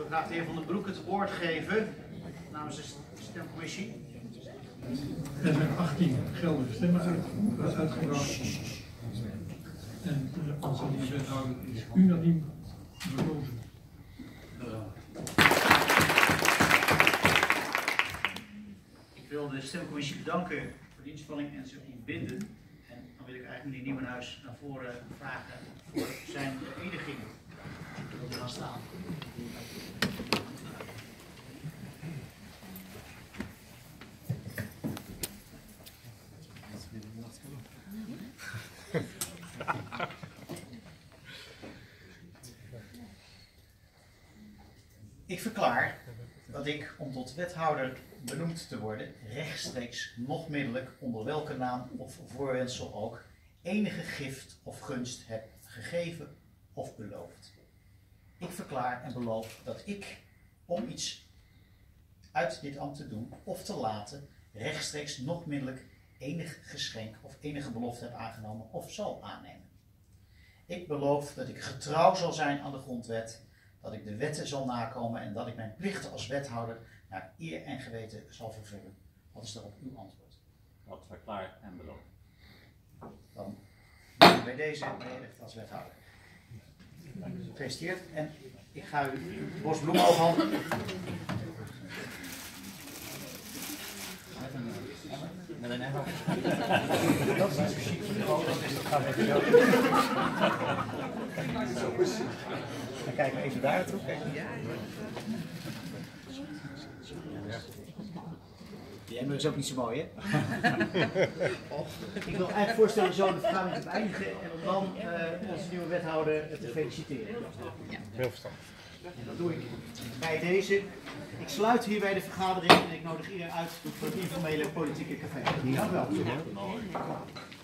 graag de heer Van den Broek het woord geven namens de stemcommissie. Er zijn 18 geldige stemmen uitgebracht. En onze nieuwe wethouder is unaniem verkozen. Ik wil de stemcommissie bedanken voor de inspanning en zich binden. En dan wil ik eigenlijk meneer Nieuwenhuis naar voren vragen voor zijn beëdiging. Wil hij gaan staan? Ik verklaar dat ik, om tot wethouder benoemd te worden, rechtstreeks, nog middelijk, onder welke naam of voorwendsel ook, enige gift of gunst heb gegeven of beloofd. Ik verklaar en beloof dat ik, om iets uit dit ambt te doen of te laten, rechtstreeks, nog middelijk, enig geschenk of enige belofte heb aangenomen of zal aannemen. Ik beloof dat ik getrouw zal zijn aan de grondwet, dat ik de wetten zal nakomen en dat ik mijn plichten als wethouder naar eer en geweten zal vervullen. Wat is daarop uw antwoord? Dat verklaar en beloof. Dan ben ik bij deze beëdigd als wethouder. Gefeliciteerd en ik ga u een bos bloemen overhandigen. Met een emmer. Dat is niet zo chic voor de foto, dus dat gaat even zo. Dan kijken we even daar naartoe. Die emmer is ook niet zo mooi, hè? Ik wil eigenlijk voorstellen zo de vergadering te beëindigen en om dan onze nieuwe wethouder te feliciteren. Heel verstandig. En dat doe ik bij deze. Ik sluit hierbij de vergadering en ik nodig iedereen uit voor het informele politieke café. Dank u wel.